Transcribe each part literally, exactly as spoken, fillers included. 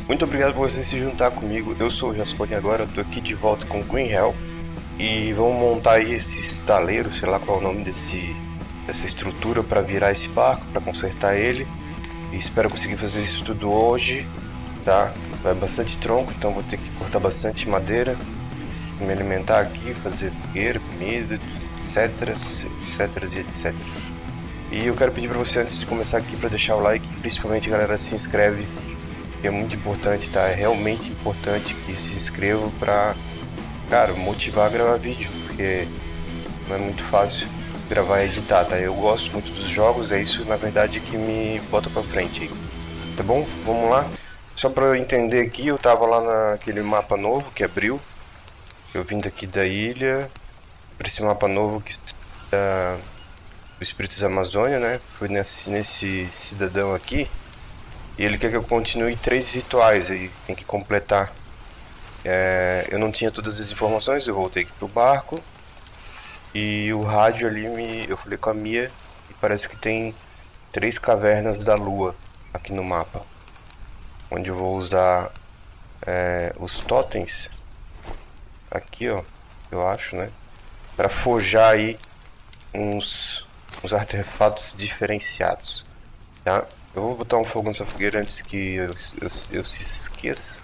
Muito obrigado por você se juntar comigo. Eu sou o Jascone agora, estou aqui de volta com o Green Hell e vamos montar aí esse estaleiro, sei lá qual é o nome desse, dessa estrutura para virar esse barco, para consertar ele. E espero conseguir fazer isso tudo hoje, tá? Vai bastante tronco, então vou ter que cortar bastante madeira, me alimentar aqui, fazer fogueira, comida, etc, etc, etc. E eu quero pedir para você antes de começar aqui para deixar o like, principalmente galera, se inscreve. É muito importante, tá? É realmente importante que se inscrevam pra, cara, motivar a gravar vídeo, porque não é muito fácil gravar e editar, tá? Eu gosto muito dos jogos, é isso na verdade que me bota pra frente aí. Tá bom? Vamos lá. Só pra eu entender aqui, eu tava lá naquele mapa novo que abriu. Eu vim daqui da ilha pra esse mapa novo que é o Espíritos da Amazônia, né? Fui nesse, nesse cidadão aqui. E ele quer que eu continue três rituais aí, tem que completar. É, eu não tinha todas as informações, eu voltei aqui pro barco. E o rádio ali, me, eu falei com a Mia e parece que tem três cavernas da lua aqui no mapa. Onde eu vou usar é, os totens. Aqui ó, eu acho, né? Pra forjar aí uns, uns artefatos diferenciados. Tá? Eu vou botar um fogo nessa fogueira antes que eu, eu, eu se esqueça.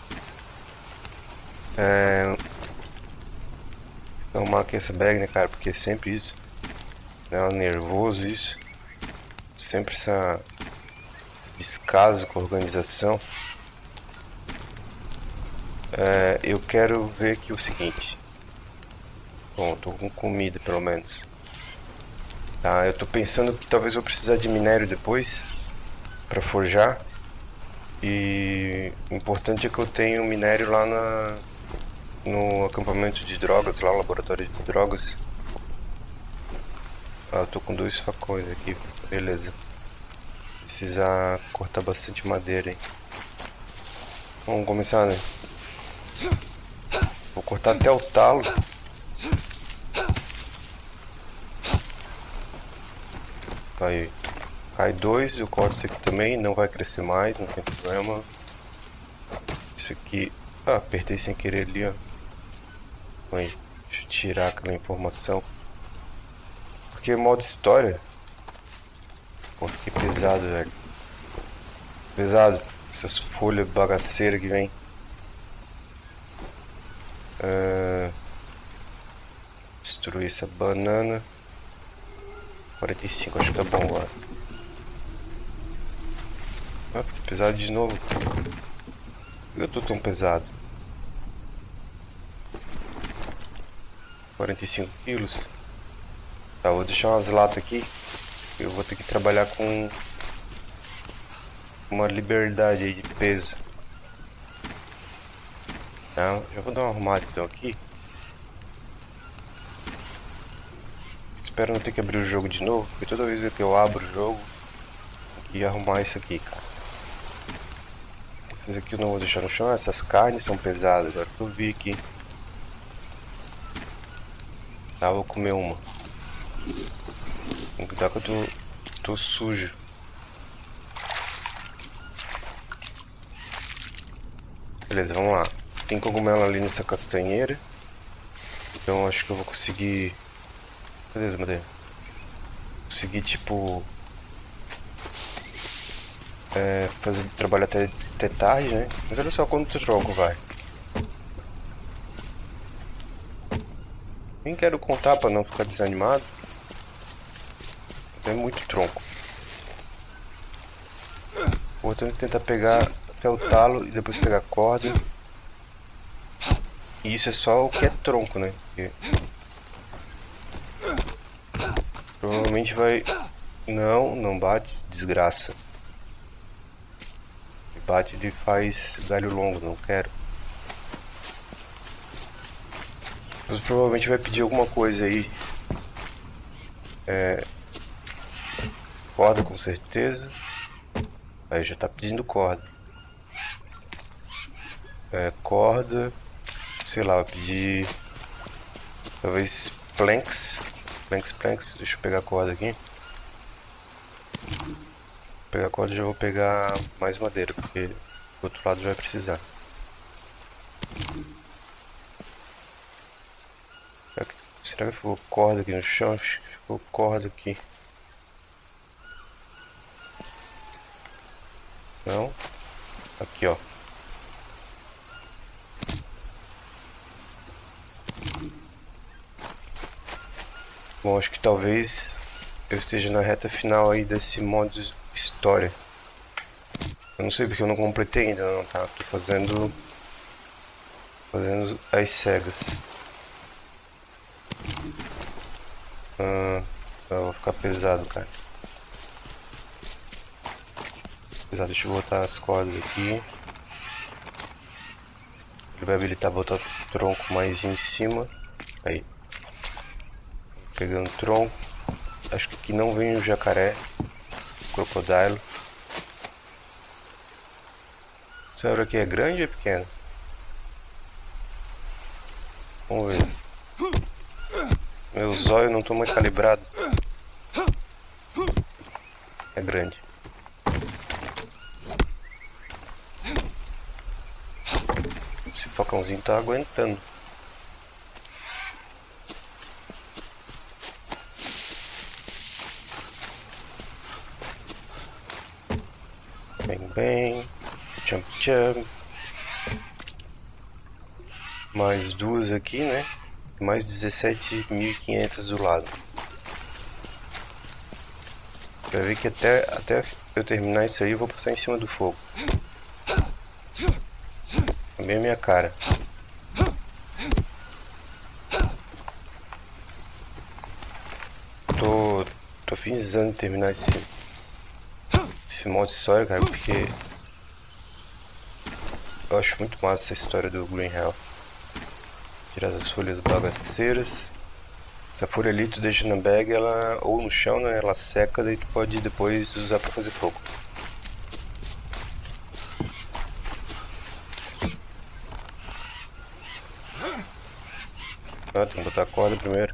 É... Arrumar aqui essa bag, né, cara? Porque é sempre isso. É nervoso isso. Sempre essa... esse descaso com a organização. É... Eu quero ver aqui o seguinte. Bom, tô com comida pelo menos. Tá, eu tô pensando que talvez eu precisar de minério depois. Pra forjar. E o importante é que eu tenho minério lá na, no acampamento de drogas, lá no laboratório de drogas. Ah, eu tô com dois facões aqui, beleza. Precisa cortar bastante madeira, hein. Vamos começar, né? Vou cortar até o talo. Aí, cai dois, eu corto isso aqui também, não vai crescer mais, não tem problema. Isso aqui, ah, apertei sem querer ali, ó. Aí, deixa eu tirar aquela informação. Porque modo história. Pô, que pesado, velho. Pesado. Essas folhas bagaceiras que vem. Uh, destruir essa banana. quarenta e cinco, acho que tá bom agora. Ah, fiquei pesado de novo. Por que eu tô tão pesado? quarenta e cinco quilos. Tá, vou deixar umas latas aqui. Eu vou ter que trabalhar com uma liberdade aí de peso. Tá, já vou dar uma arrumada então aqui. Espero não ter que abrir o jogo de novo, porque toda vez que eu abro o jogo tem que arrumar isso aqui, cara. Esses aqui eu não vou deixar no chão, essas carnes são pesadas, agora que eu vi aqui. Tá, vou comer uma. Tem que cuidar que eu tô, tô sujo. Beleza, vamos lá. Tem cogumelo ali nessa castanheira. Então acho que eu vou conseguir... Beleza, madeira. Conseguir, tipo... É, fazer trabalho até, até tarde, né? Mas olha só quanto tronco vai. Nem quero contar pra não ficar desanimado. É muito tronco. Vou tentar pegar até o talo e depois pegar corda. E isso é só o que é tronco, né? Porque provavelmente vai... Não, não bate, desgraça. Bate e faz galho longo, não quero. Mas provavelmente vai pedir alguma coisa aí. É... Corda com certeza. Aí já tá pedindo corda. É, corda. Sei lá, vai pedir... Talvez planks. Planks, planks. Deixa eu pegar a corda aqui. Vou pegar a corda e já vou pegar mais madeira, porque Do outro lado vai precisar. Será que, será que ficou corda aqui no chão? Acho que ficou corda aqui. Não? Aqui, ó. Bom, acho que talvez eu esteja na reta final aí desse modo história. Eu não sei porque eu não completei ainda, não, tá? Tô fazendo... Fazendo as cegas. Ah, vai ficar pesado, cara. Pesado, deixa eu botar as cordas aqui. Ele vai habilitar botar o tronco mais em cima. Aí. Pegando o tronco. Acho que aqui não vem o jacaré. O crocodilo. Essa árvore aqui é grande ou é pequena? Vamos ver. Meu zóio não estou muito calibrado. É grande. Esse facãozinho tá aguentando. Bem, bem. Jump, jump. Mais duas aqui, né? Mais dezessete mil e quinhentos do lado. Vai ver que até, até eu terminar isso aí eu vou passar em cima do fogo. É bem a minha cara. Tô, tô finzando de terminar esse, esse modo história, cara, porque eu acho muito massa essa história do Green Hell. Tirar as folhas bagaceiras. Essa folha ali tu deixa na bag, ela, ou no chão, né? Ela seca, daí tu pode depois usar pra fazer fogo. Ah, tem que botar a corda primeiro.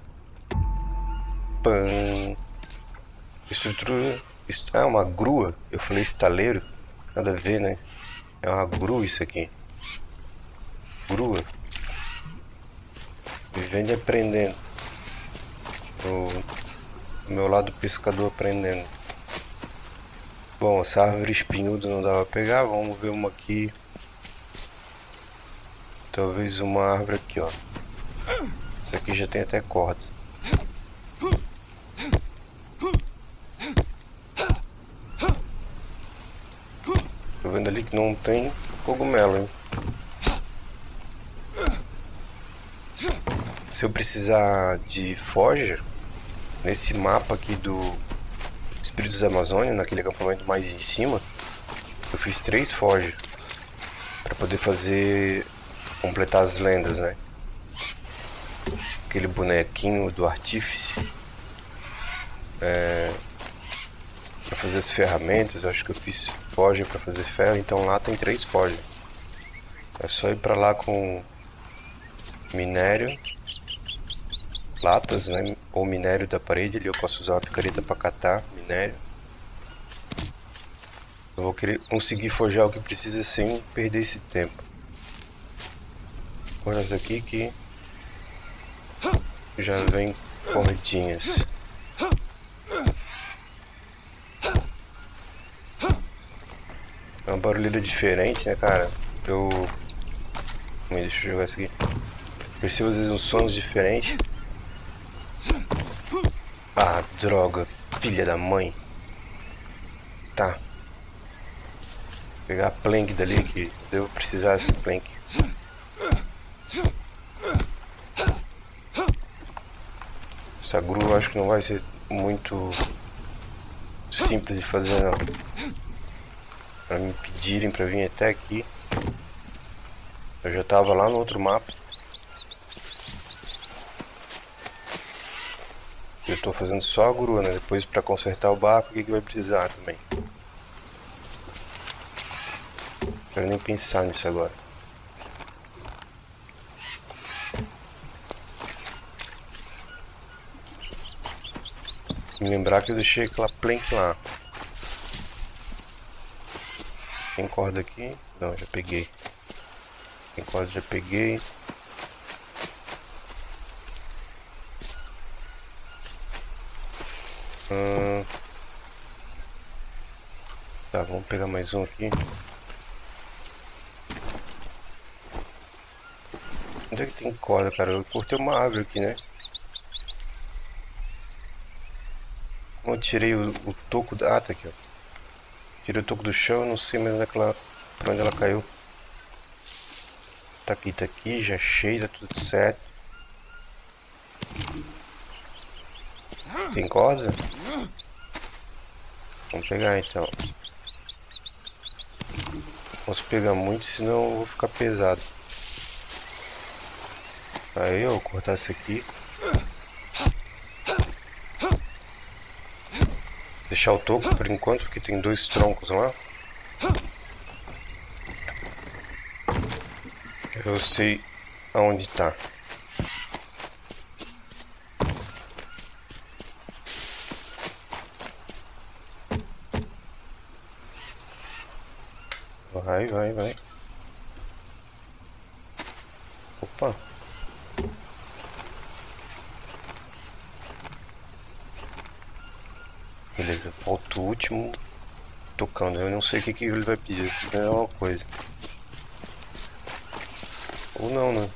Pã. Estrutura. Ah, é uma grua. Eu falei estaleiro. Nada a ver, né? É uma grua isso aqui. Grua. Vivendo e aprendendo. O meu lado pescador aprendendo. Bom, essa árvore espinhuda não dá pra pegar. Vamos ver uma aqui. Talvez uma árvore aqui, ó. Essa aqui já tem até corda. Tô vendo ali que não tem cogumelo, hein? Se eu precisar de forja, nesse mapa aqui do Espíritos da Amazônia, naquele acampamento mais em cima, eu fiz três forjas para poder fazer, completar as lendas, né? Aquele bonequinho do artífice, é, para fazer as ferramentas. Eu acho que eu fiz forja para fazer ferro, então lá tem três forjas. É só ir para lá com minério, latas, né? Ou minério da parede. Ali eu posso usar uma picareta para catar minério. Eu vou querer conseguir forjar o que precisa sem perder esse tempo. Cordas aqui que já vem cordinhas. É uma barulheira diferente, né, cara? Eu... Deixa eu jogar isso aqui. Percebo às vezes uns sons diferentes. Ah, droga. Filha da mãe. Tá. Vou pegar a plank dali, que devo precisar dessa plank. Essa grua eu acho que não vai ser muito simples de fazer, não. Pra me pedirem pra vir até aqui. Eu já tava lá no outro mapa. Eu tô fazendo só a grua, né? Depois pra consertar o barco, o que, que vai precisar também. Não quero nem pensar nisso agora. Me lembrar que eu deixei aquela plank lá. Tem corda aqui? Não, já peguei. Tem corda, já peguei. Hum... Tá, vamos pegar mais um aqui. Onde é que tem corda, cara? Eu cortei uma árvore aqui, né? Como eu tirei o, o toco da... Ah, tá aqui, ó. Tirei o toco do chão, eu não sei mais onde é que ela... pra onde ela caiu. Tá aqui, tá aqui, já cheio, tá tudo certo. Tem corda? Vamos pegar então. Não posso pegar muito, senão eu vou ficar pesado. Aí eu vou cortar isso aqui. Deixar o toco por enquanto, porque tem dois troncos lá. Eu sei aonde tá. Vai, vai, vai. Opa. Beleza, falta o último tocando. Eu não sei o que, que ele vai pedir. É uma coisa. Ou não, né?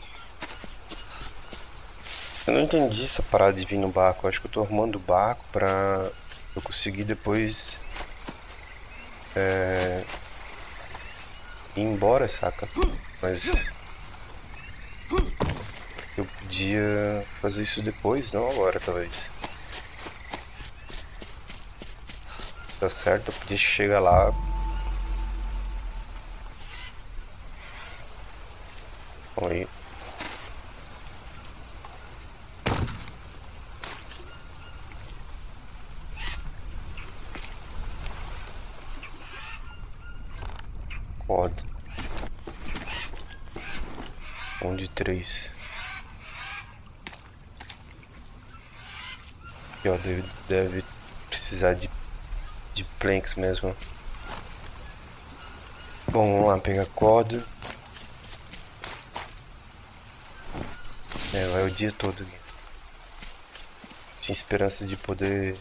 Eu não entendi essa parada de vir no barco. Eu acho que eu tô arrumando o barco pra eu conseguir depois é, ir embora, saca? Mas eu podia fazer isso depois, não agora, talvez. Tá certo, eu podia chegar lá. Calma aí. Corda. Um de três. Aqui, ó, deve, deve precisar de, de planks mesmo. Bom, vamos lá, pegar corda. É, vai o dia todo aqui. Tinha esperança de poder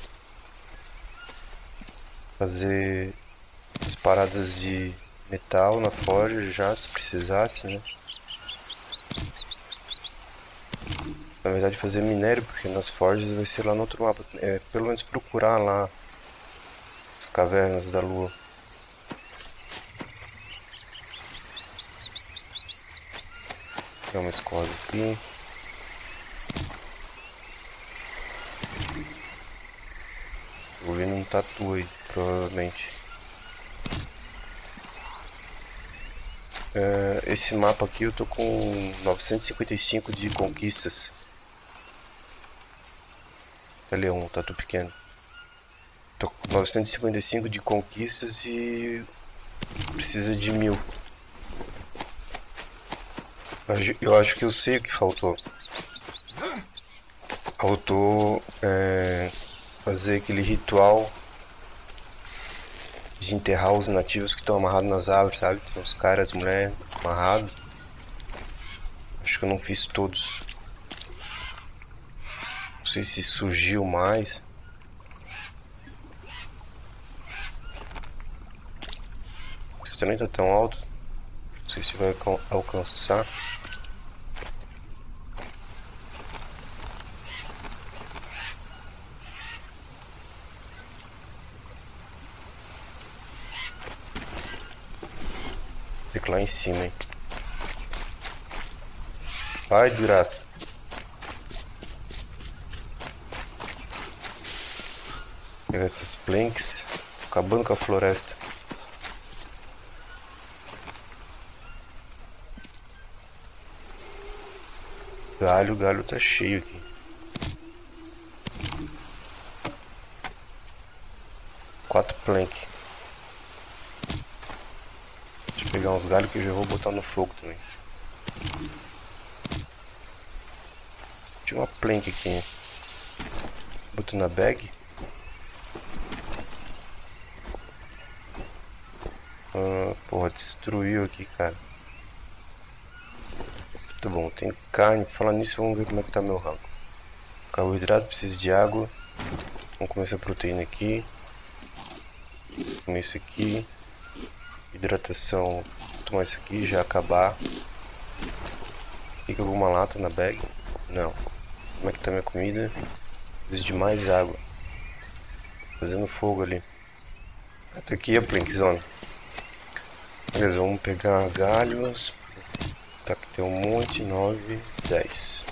fazer as paradas de metal na forja já, se precisasse, né? Na verdade fazer minério, porque nas forjas vai ser lá no outro mapa. É, pelo menos procurar lá as cavernas da lua. Tem uma escola aqui. Vou ver um tatu aí, provavelmente. É, esse mapa aqui eu tô com novecentos e cinquenta e cinco de conquistas. Ele é um tatu pequeno. Tô com novecentos e cinquenta e cinco de conquistas e precisa de mil. Eu acho que eu sei o que faltou. Faltou é, fazer aquele ritual de enterrar os nativos que estão amarrados nas árvores, sabe? Tem uns caras, as mulheres amarrados. Acho que eu não fiz todos. Não sei se surgiu mais. O estranho tá tão alto. Não sei se vai alcançar. Tem que ir lá em cima, hein? Vai, desgraça. Pegar essas planks. Acabando com a floresta. Galho, o galho tá cheio aqui. Quatro planks. Deixa eu pegar uns galhos que eu já vou botar no fogo também. Tinha uma plank aqui, né? Boto na bag. Ah, porra, destruiu aqui, cara. Tá bom, tem carne. Falando nisso, vamos ver como é que tá meu rango. Carboidrato, precisa de água. Vamos comer essa proteína aqui. Comer isso aqui. Hidratação, vou tomar isso aqui, já acabar. Fica alguma lata na bag? Não. Como é que tá minha comida? Preciso de mais água. Fazendo fogo ali. Até aqui a Plink Zone. Beleza, vamos pegar galhos. Tá, aqui tem um monte. nove, dez.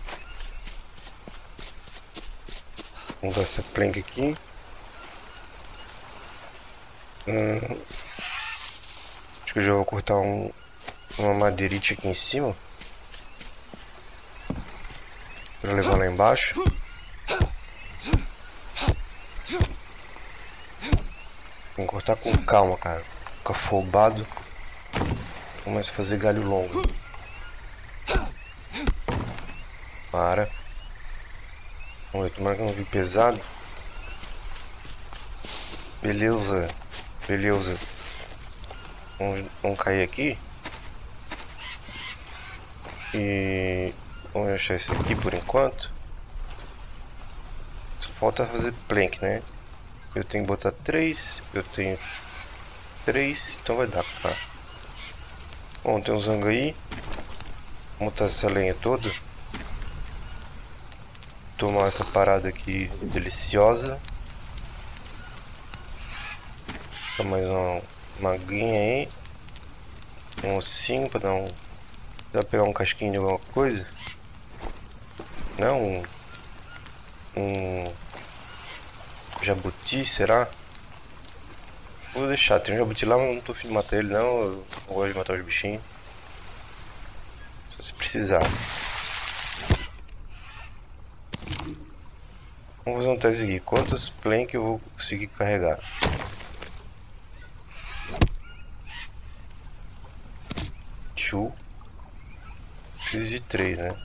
Vamos dar essa Plink aqui. Hum, acho que eu já vou cortar um, uma madeirite aqui em cima. Pra levar lá embaixo. Tem que cortar com calma, cara. Fica afobado. Começa a fazer galho longo. Para. Vamos ver, tomara que eu não vi pesado. Beleza. Beleza. Vamos, vamos cair aqui. E vamos deixar isso aqui por enquanto. Só falta fazer plank, né? Eu tenho que botar três. Eu tenho três. Então vai dar, tá? Bom, tem um zango aí. Vamos botar essa lenha toda. Tomar essa parada aqui deliciosa. Dá mais uma, uma aguinha aí. Um ossinho pra dar um. Dá pra pegar um casquinho de alguma coisa? Não, um. Um. Jabuti, será? Vou deixar, tem um jabuti lá, mas não tô afim de matar ele não. Eu não gosto de matar os bichinhos. Só se precisar. Vamos fazer um teste aqui. Quantos plank eu vou conseguir carregar? Two. Preciso de três, né?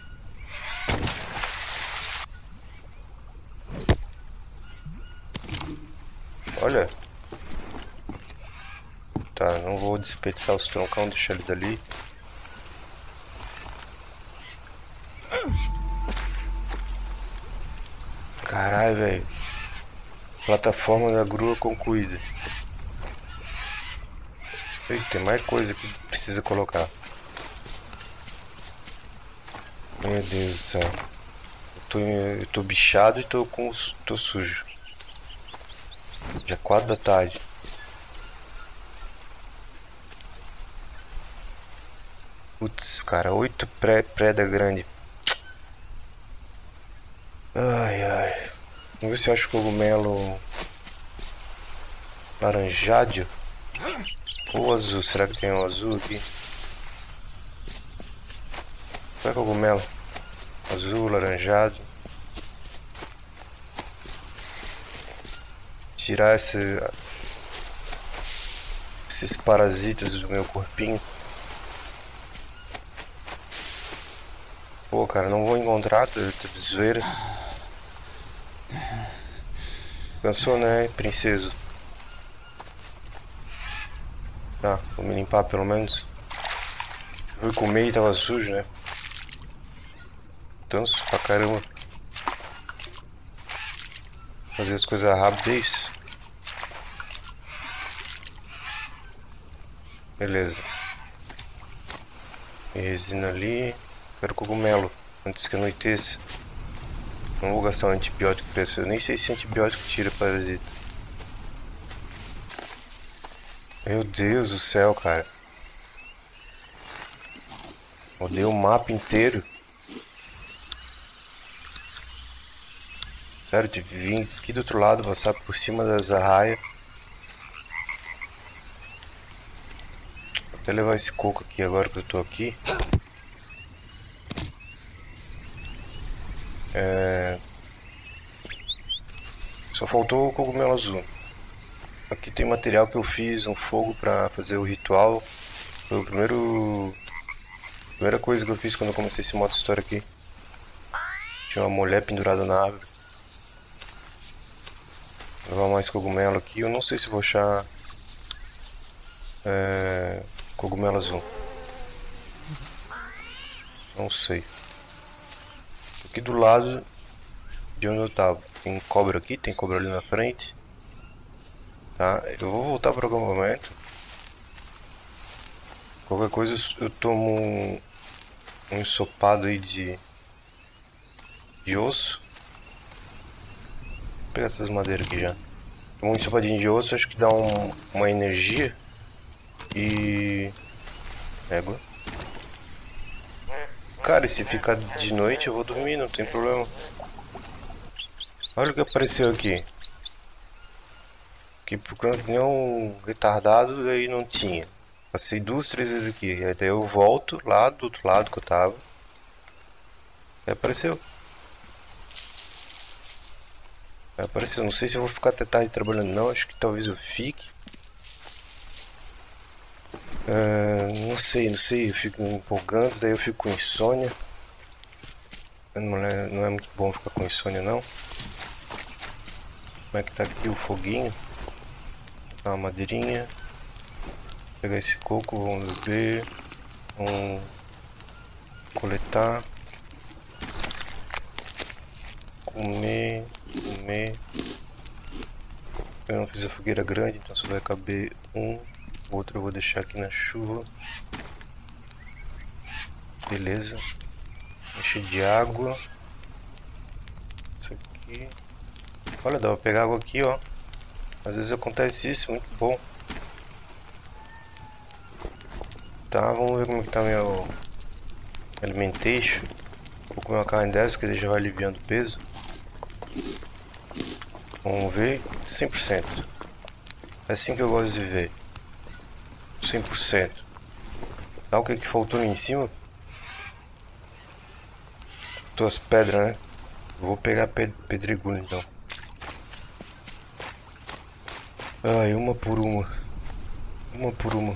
Olha. Tá, não vou desperdiçar os troncão, deixar eles ali. Caralho, velho. Plataforma da grua concluída. Eita, tem mais coisa que precisa colocar. Meu Deus do céu. Eu tô, eu tô bichado e tô, com, tô sujo. Já quatro da tarde. Putz, cara, oito pré, preda grande. Ai, ai. Vamos ver se eu acho cogumelo laranjádio ou azul. Será que tem um azul aqui? Qual é cogumelo? Azul, laranjado. Tirar esse, esses parasitas do meu corpinho. Pô, cara, não vou encontrar, tô, tô de zoeira. Cansou, né, princeso? Tá, vou me limpar pelo menos. Fui comer e tava sujo, né? Tanso pra caramba. Fazer as coisas rápido, é isso. Beleza. E resina ali. Quero cogumelo antes que anoiteça. Não vou gastar um antibiótico pra isso. Eu nem sei se antibiótico tira parasita. Meu Deus do céu, cara. Rodei o mapa inteiro. Sério, tive que vir aqui do outro lado, passar por cima das arraias. Vou até levar esse coco aqui agora que eu tô aqui. É... Só faltou o cogumelo azul. Aqui tem material que eu fiz, um fogo pra fazer o ritual. Foi o primeiro... a primeira coisa que eu fiz quando eu comecei esse modo história aqui. Tinha uma mulher pendurada na árvore. Vou levar mais cogumelo aqui. Eu não sei se vou achar É... Cogumelo azul. Não sei. Aqui do lado de onde eu tava. Tem cobra aqui, tem cobra ali na frente. Tá, eu vou voltar para algum momento. Qualquer coisa eu tomo um, um ensopado aí de, de osso. Vou pegar essas madeiras aqui já. Um ensopadinho de osso acho que dá um, uma energia. E... Égua. Cara, e se ficar de noite eu vou dormir, não tem problema. Olha o que apareceu aqui. Que procurando que nem um retardado, daí não tinha. Passei duas, três vezes aqui. E daí eu volto lá do outro lado que eu tava. Aí apareceu. Aí apareceu. Não sei se eu vou ficar até tarde trabalhando não. Acho que talvez eu fique. Uh, não sei, não sei. Eu fico me empolgando. Daí eu fico com insônia. Não é, não é muito bom ficar com insônia não. Como é que tá aqui o foguinho? Tá, uma madeirinha. Vou pegar esse coco, vamos beber. Vamos coletar. Comer, comer. Eu não fiz a fogueira grande, então só vai caber um. O outro eu vou deixar aqui na chuva. Beleza. Enche de água. Isso aqui. Olha, dá pra pegar água aqui, ó. Às vezes acontece isso, muito bom. Tá, vamos ver como é que tá meu alimentation. Vou comer uma carne dessa, porque ele já vai aliviando o peso. Vamos ver. cem por cento. É assim que eu gosto de viver. cem por cento. Tá, o que que faltou ali em cima? Faltou as pedras, né? Vou pegar ped pedregulho então. Ai, uma por uma. Uma por uma.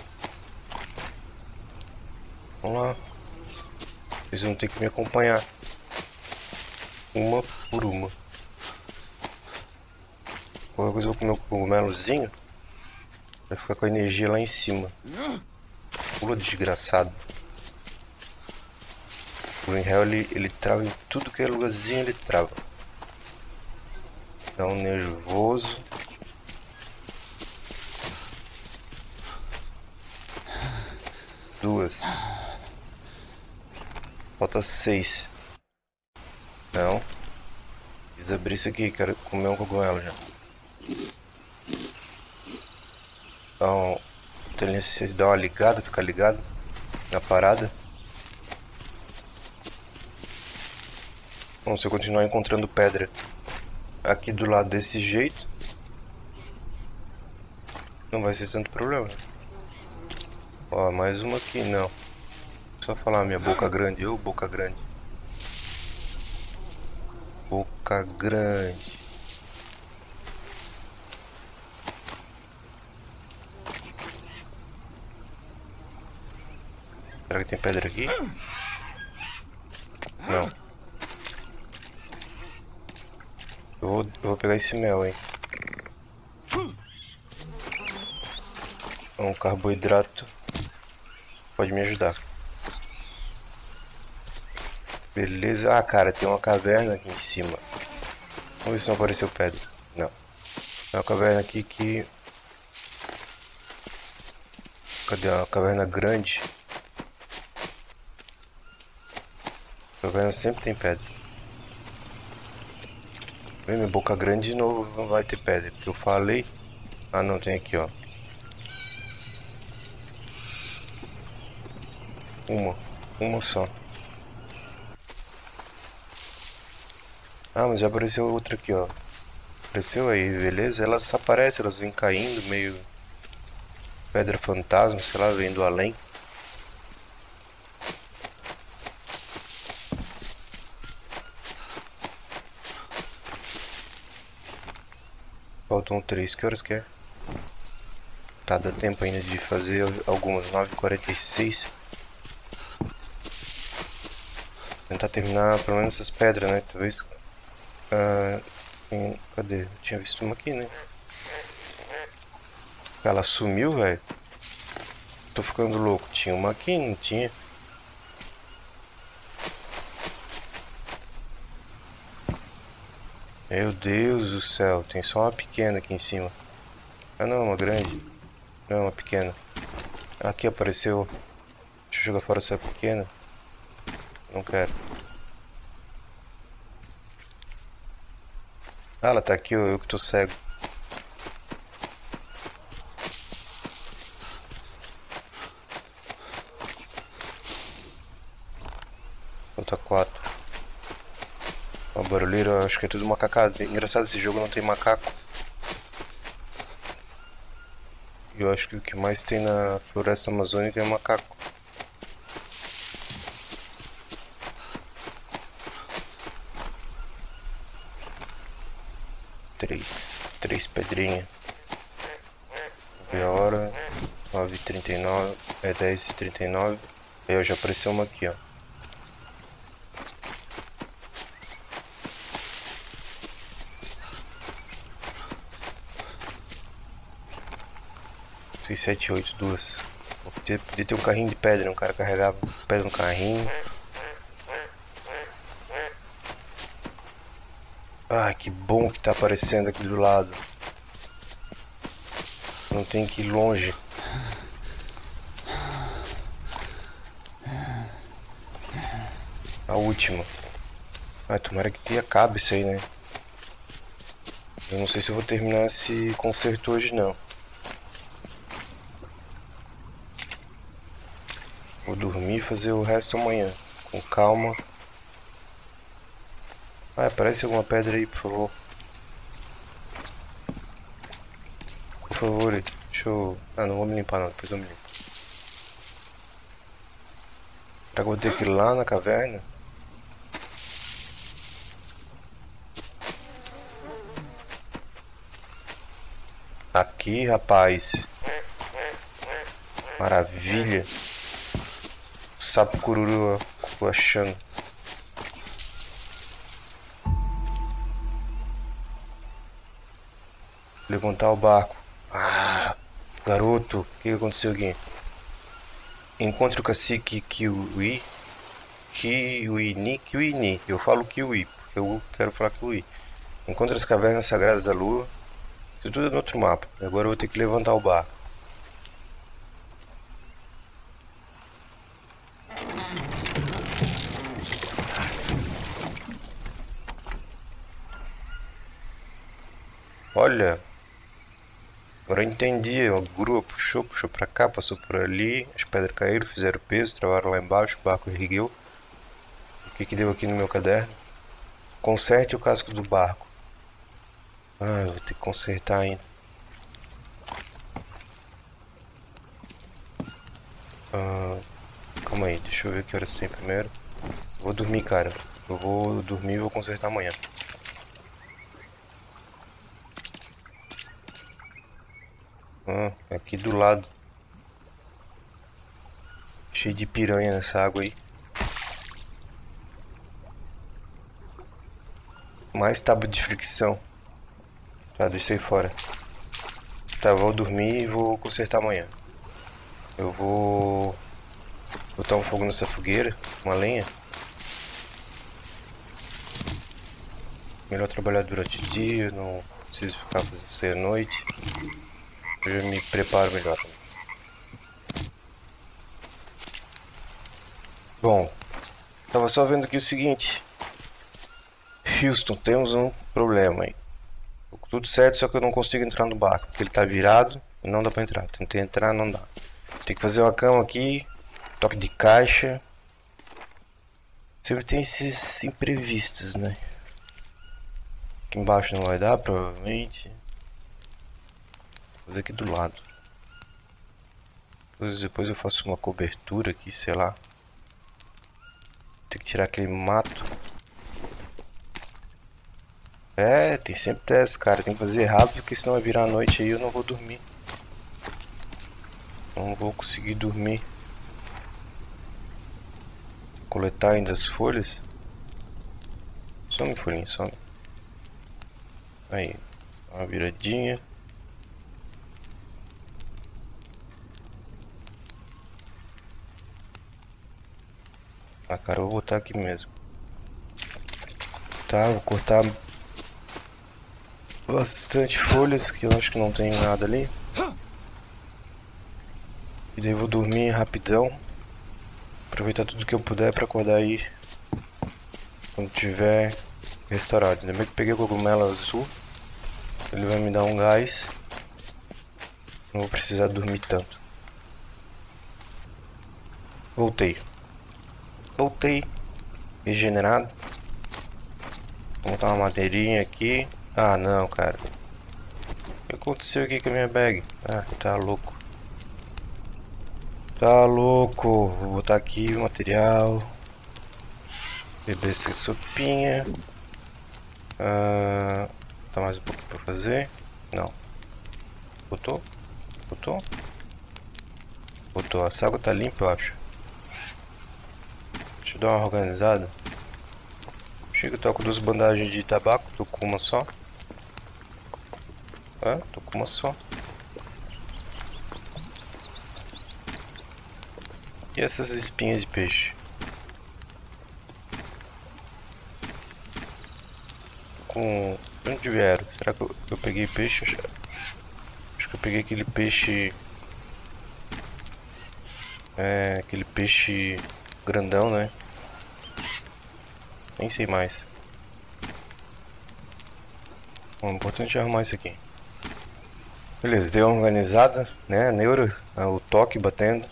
Vamos lá. Vocês vão ter que me acompanhar. Uma por uma. Qualquer coisa eu vou comer um cogumelozinho. Vai ficar com a energia lá em cima. Pula, desgraçado. O Green Hell, ele, ele trava em tudo que é lugarzinho, ele trava. Dá um nervoso. Duas. Falta seis. Não. Quis abrir isso aqui, quero comer um cogumelo já. Então, tem necessidade de dar uma ligada, ficar ligado na parada. Bom, se eu continuar encontrando pedra aqui do lado desse jeito, não vai ser tanto problema. Ó, mais uma aqui, não. Só falar minha boca grande, ô boca grande. Boca grande. Será que tem pedra aqui? Não. Eu vou, eu vou pegar esse mel, hein. Um carboidrato pode me ajudar. Beleza. Ah, cara, tem uma caverna aqui em cima. Vamos ver se não apareceu pedra. Não. É uma caverna aqui que... Cadê? Uma caverna grande. A caverna sempre tem pedra. Vem, minha boca grande de novo, não vai ter pedra. Porque eu falei... Ah, não, tem aqui, ó. Uma. Uma só. Ah, mas já apareceu outra aqui, ó. Apareceu aí, beleza? Elas só aparecem, elas vêm caindo, meio... Pedra fantasma, sei lá, vem do além. Faltam três, que horas que é? Tá, dá tempo ainda de fazer algumas, nove e quarenta e seis. Tentar terminar pelo menos essas pedras, né? Talvez... Ah, em... Cadê? Eu tinha visto uma aqui, né? Ela sumiu, velho. tô ficando louco? Tinha uma aqui, não tinha? Meu Deus do céu, tem só uma pequena aqui em cima. Ah não, uma grande. Não, uma pequena. Aqui apareceu. Deixa eu jogar fora essa pequena. Não quero. Ah, ela tá aqui, eu, eu que tô cego. Falta quatro. Uma barulheira, acho que é tudo macacado. Engraçado, esse jogo não tem macaco. Eu acho que o que mais tem na floresta amazônica é macaco. Três. Três pedrinhas. Ver a hora. nove e trinta e nove. É dez e trinta e nove. Aí eu já apareceu uma aqui, ó. seis, sete, oito, duas. Podia, podia ter um carrinho de pedra, um cara carregava pedra no carrinho. Ah, que bom que tá aparecendo aqui do lado. Não tem que ir longe. A última. Ah, tomara que acabe isso aí, né? Eu não sei se eu vou terminar esse concerto hoje, não. Vou dormir e fazer o resto amanhã. Com calma. Ah, aparece alguma pedra aí, por favor. Por favor, deixa eu... Ah, não vou me limpar não, depois eu me limpo. Será que eu vou ter que ir lá na caverna? Aqui, rapaz. Maravilha. O sapo cururu achando. Levantar o barco. Ah, garoto, o que aconteceu aqui? Encontre o cacique Kiwi. Kiwini, Kiwini. Eu falo Kiwi, porque eu quero falar Kiwi. Encontre as cavernas sagradas da lua. Isso tudo é no outro mapa. Agora eu vou ter que levantar o barco. Olha. Agora eu entendi. A grua puxou, puxou pra cá, passou por ali. As pedras caíram, fizeram peso, travaram lá embaixo. O barco ergueu. O que que deu aqui no meu caderno? Conserte o casco do barco. Ah, eu vou ter que consertar ainda. Ah, calma aí, deixa eu ver que horas tem primeiro. Vou dormir, cara. Eu vou dormir e vou consertar amanhã. Ah, aqui do lado. Cheio de piranha nessa água aí. Mais tábua de fricção. Tá, deixei fora. Tá, vou dormir e vou consertar amanhã. Eu vou botar um fogo nessa fogueira, uma lenha. Melhor trabalhar durante o dia, não preciso ficar fazendo isso à noite. Eu já me preparo melhor. Bom, tava só vendo aqui o seguinte. Houston, temos um problema aí. Tudo certo, só que eu não consigo entrar no barco, porque ele tá virado e não dá pra entrar. Tentei entrar, não dá. Tem que fazer uma cama aqui, toque de caixa. Sempre tem esses imprevistos, né? Aqui embaixo não vai dar, provavelmente. Vou fazer aqui do lado. Depois, depois eu faço uma cobertura aqui, sei lá. Tem que tirar aquele mato. É, tem sempre dessa, cara. Tem que fazer rápido, porque senão vai virar a noite aí e eu não vou dormir. Não vou conseguir dormir. Coletar ainda as folhas. Some, folhinha, some. Aí, uma viradinha. Ah, cara, eu vou botar aqui mesmo. Tá, vou cortar bastante folhas, que eu acho que não tem nada ali. E daí vou dormir rapidão. Aproveitar tudo que eu puder pra acordar aí quando tiver restaurado. Ainda bem que peguei o cogumelo azul. Ele vai me dar um gás. Não vou precisar dormir tanto. Voltei. Voltei. Regenerado. Vou botar uma madeirinha aqui. Ah, não, cara. O que aconteceu aqui com a minha bag? Ah, tá louco. Tá louco. Vou botar aqui o material. Beber essa sopinha. Ah, tá mais um pouco pra fazer. Não. Botou? Botou? Botou. Essa água tá limpa, eu acho. Deixa eu dar uma organizada. Chega, eu tô com duas bandagens de tabaco. Tô com uma só. Ah, tô com uma só. E essas espinhas de peixe? Com... de onde vieram? Será que eu, eu peguei peixe? Acho que eu peguei aquele peixe... É... aquele peixe grandão, né? Nem sei mais. Bom, o importante é arrumar isso aqui. Beleza, deu uma organizada, né? A neura, o toque batendo.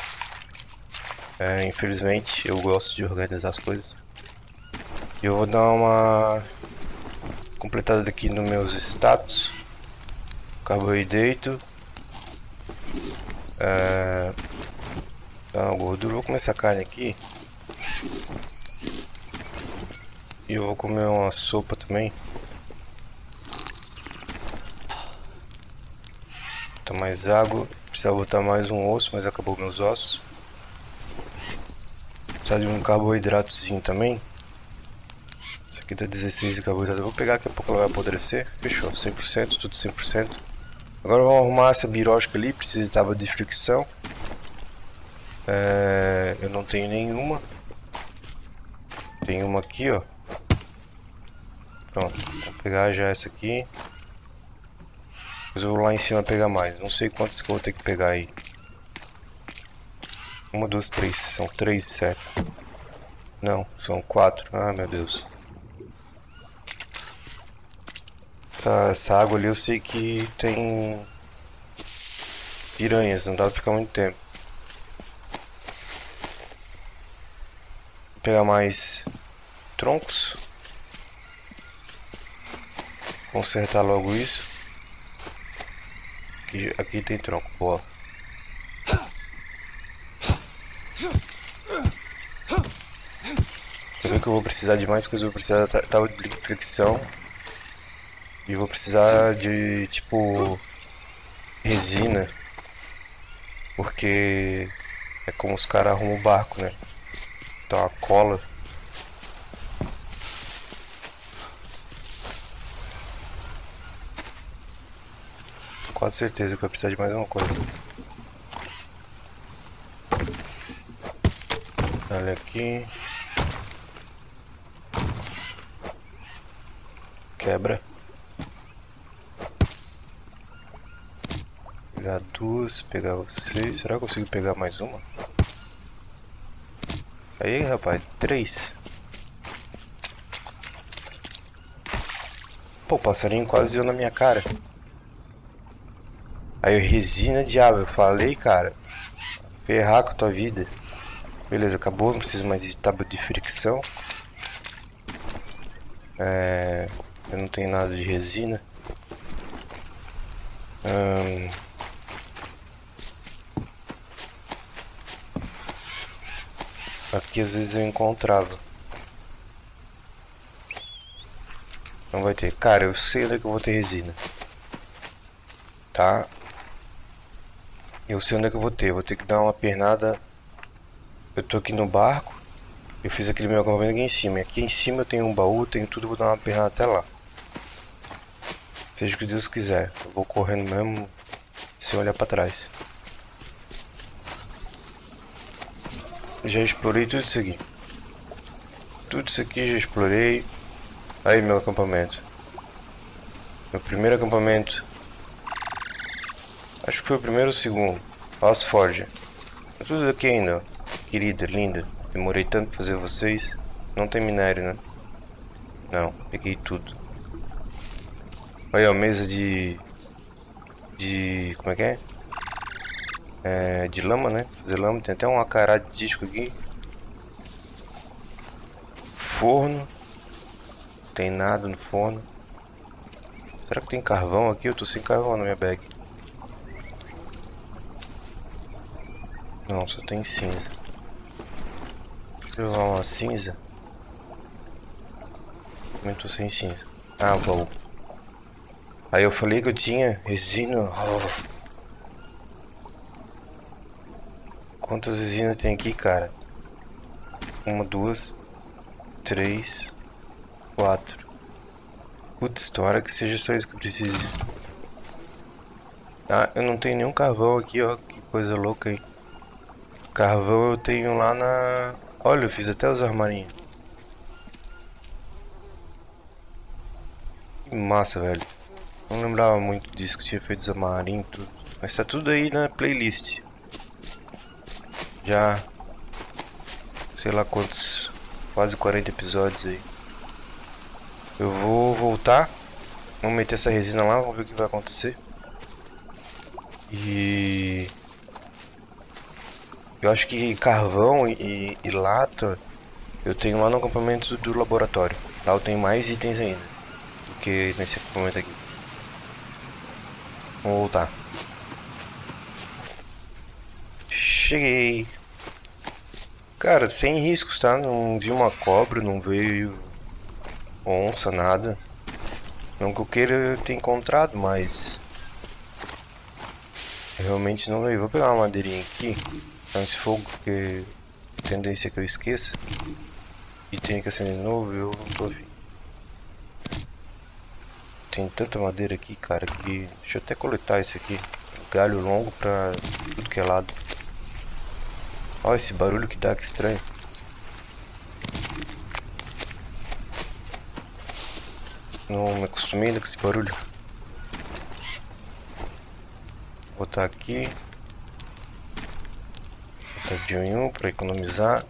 É, infelizmente eu gosto de organizar as coisas. E eu vou dar uma completada aqui nos meus status. Carboidrato. É, dá uma gordura. Vou comer essa carne aqui. E eu vou comer uma sopa também. Botar mais água. Precisava botar mais um osso, mas acabou meus ossos. Precisa de um carboidratozinho também. Isso aqui dá dezesseis de carboidrato. Eu vou pegar, daqui a pouco ela vai apodrecer. Fechou, cem por cento, tudo cem por cento. Agora vamos arrumar essa birótica ali. Precisa de tábua de fricção. É, eu não tenho nenhuma. Tem uma aqui, ó. Pronto, vou pegar já essa aqui. Depois eu vou lá em cima pegar mais. Não sei quantas que eu vou ter que pegar aí. Uma, duas, três. São três, certo? Não, são quatro. Ah, meu Deus. Essa, essa água ali eu sei que tem piranhas. Não dá pra ficar muito tempo. Vou pegar mais troncos. Consertar logo isso. Aqui, aqui tem tronco, boa. Eu vejo que eu vou precisar de mais coisas. Eu vou precisar de tábua de fricção. E vou precisar de tipo resina. Porque é como os caras arrumam o barco, né? Então a cola. Quase certeza que vai precisar de mais uma coisa. Olha aqui. Quebra. Pegar duas, pegar vocês. Será que eu consigo pegar mais uma? Aí, rapaz, três. Pô, o passarinho quase deu na minha cara. Aí, resina diabo, eu falei, cara. Ferrar com a tua vida. Beleza, acabou, não preciso mais de tábua de fricção. É... Eu não tenho nada de resina. Hum... Aqui às vezes eu encontrava. Não vai ter. Cara, eu sei onde é que eu vou ter resina. Tá? Eu sei onde é que eu vou ter. Eu vou ter que dar uma pernada. Eu tô aqui no barco. Eu fiz aquele meu acampamento aqui em cima. Aqui em cima eu tenho um baú, tenho tudo. Vou dar uma pernada até lá. Seja o que Deus quiser. Eu vou correndo mesmo sem olhar pra trás. Já explorei tudo isso aqui. Tudo isso aqui já explorei. Aí meu acampamento. Meu primeiro acampamento. Acho que foi o primeiro ou o segundo. House Forge. Tudo aqui ainda, ó. Querida, linda. Demorei tanto pra fazer vocês. Não tem minério, né? Não, peguei tudo. Olha a mesa de... De... Como é que é? É... De lama, né? Fazer lama. Tem até um acará de disco aqui. Forno. Tem nada no forno. Será que tem carvão aqui? Eu tô sem carvão na minha bag. Não, só tem cinza. Deixa eu levar uma cinza. Também tô sem cinza. Ah, baú. Aí eu falei que eu tinha resina. Oh. Quantas resinas tem aqui, cara? Uma, duas, três, quatro. Putz, tomara que seja só isso que eu preciso. Ah, eu não tenho nenhum carvão aqui, ó. Que coisa louca aí. Carvão eu tenho lá na... Olha, eu fiz até os armarinhos. Que massa, velho. Não lembrava muito disso, que tinha feito os armarinhos e tudo. Mas tá tudo aí na playlist. Já... Sei lá quantos... Quase quarenta episódios aí. Eu vou voltar. Vamos meter essa resina lá, vamos ver o que vai acontecer. E... Eu acho que carvão e, e lata eu tenho lá no acampamento do laboratório. Lá eu tenho mais itens ainda do que nesse acampamento aqui. Vamos voltar. Cheguei. Cara, sem riscos, tá? Não vi uma cobra, não veio onça, nada. Não que eu queira ter encontrado, mas... Realmente não veio. Vou pegar uma madeirinha aqui. Esse fogo, porque a tendência é que eu esqueça. E tenho que acender de novo, eu não tô afim. Tem tanta madeira aqui, cara, que... Deixa eu até coletar isso aqui. Galho longo pra tudo que é lado. Olha esse barulho que dá, que estranho. Não me acostumei ainda com esse barulho. Vou botar aqui. Botar de um em um pra economizar.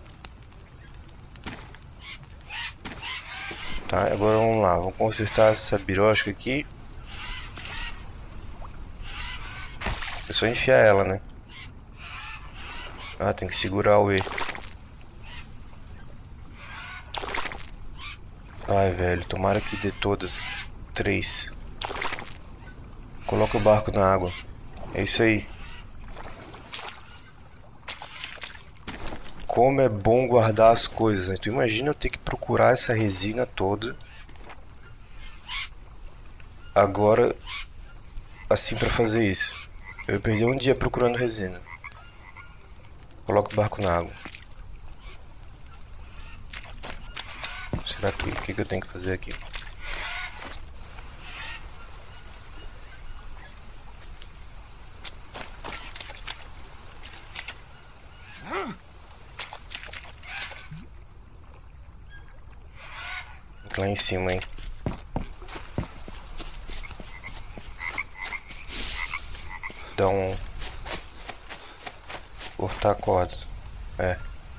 Tá, agora vamos lá. Vamos consertar essa birosca aqui. É só enfiar ela, né? Ah, tem que segurar o E. Ai, velho, tomara que dê todas. Três. Coloca o barco na água. É isso aí. Como é bom guardar as coisas, né? Tu imagina eu ter que procurar essa resina toda. Agora, assim pra fazer isso. Eu perdi um dia procurando resina. Coloca o barco na água. Será que o que, que eu tenho que fazer aqui? Lá em cima, hein? Dá um... Cortar a corda. É.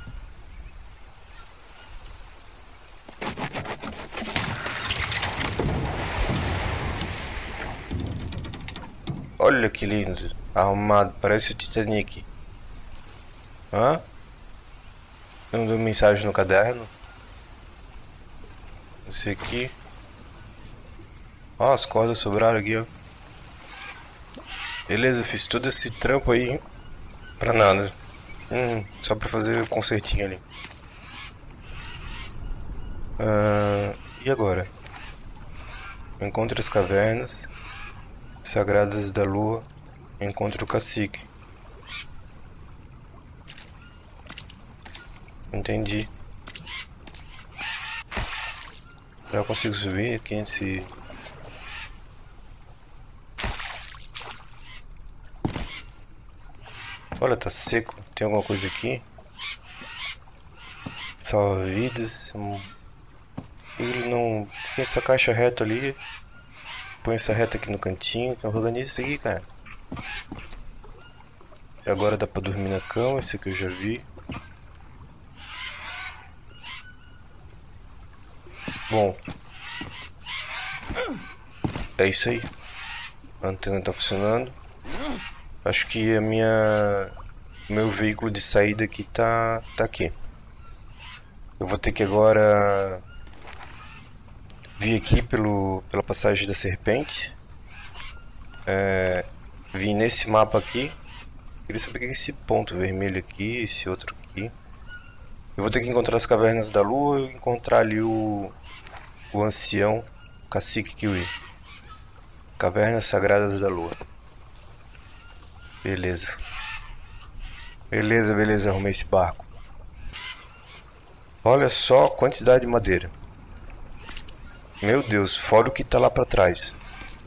Olha que lindo. Arrumado. Parece o Titanic. Hã? Eu não dou mensagem no caderno? Esse aqui. Ó, as cordas sobraram aqui, ó. Beleza, fiz todo esse trampo aí pra nada. Hum, só pra fazer o concertinho ali. Ah, e agora? Encontre as cavernas sagradas da lua. Encontre o cacique. Entendi. Já consigo subir aqui nesse... Olha, tá seco. Tem alguma coisa aqui? salva-vidas. Ele não... Põe essa caixa reta ali. Põe essa reta aqui no cantinho. Organiza isso aqui, cara. E agora dá pra dormir na cama. Esse aqui eu já vi. Bom. É isso aí. A antena tá funcionando. Acho que a minha... meu veículo de saída aqui tá, tá aqui. Eu vou ter que agora vir aqui pelo, pela passagem da serpente. É, vir nesse mapa aqui. Queria saber o que é esse ponto vermelho aqui, esse outro aqui. Eu vou ter que encontrar as cavernas da lua e encontrar ali o, o ancião, o cacique Kiwi. Cavernas Sagradas da Lua. Beleza. Beleza, beleza, arrumei esse barco. Olha só a quantidade de madeira. Meu Deus, fora o que tá lá pra trás.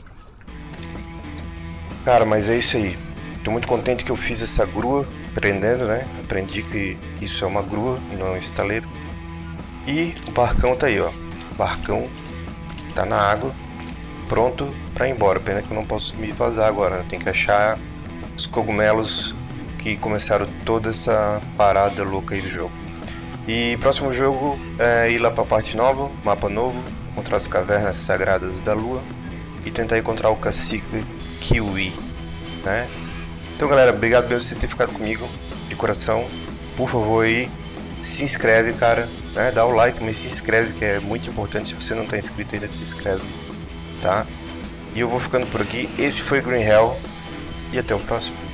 Cara, mas é isso aí. Tô muito contente que eu fiz essa grua, aprendendo, né? Aprendi que isso é uma grua e não é um estaleiro. E o barcão tá aí, ó. O barcão tá na água, pronto pra ir embora. Pena que eu não posso me vazar agora, né? Tem que achar os cogumelos que começaram toda essa parada louca aí do jogo. E próximo jogo é ir lá pra parte nova, mapa novo, encontrar as cavernas sagradas da lua e tentar encontrar o cacique Kiwi, né? Então galera, obrigado mesmo por você ter ficado comigo, de coração. Por favor aí, se inscreve, cara, né? Dá o like, mas se inscreve, que é muito importante. Se você não está inscrito ainda, se inscreve, tá? E eu vou ficando por aqui. Esse foi Green Hell e até o próximo.